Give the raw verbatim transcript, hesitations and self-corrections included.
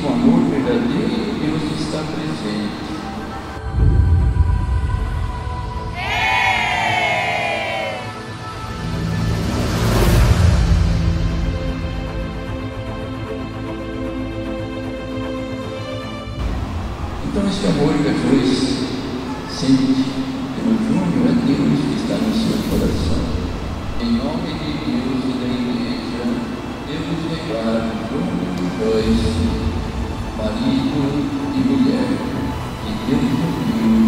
o amor verdadeiro, Deus está presente. Então esse amor que Jesus sente pelo Júnior é Deus que está no seu coração. Em nome de Deus e da Igreja, devo negar Júnior e Joyce, marido e mulher, que Deus uniu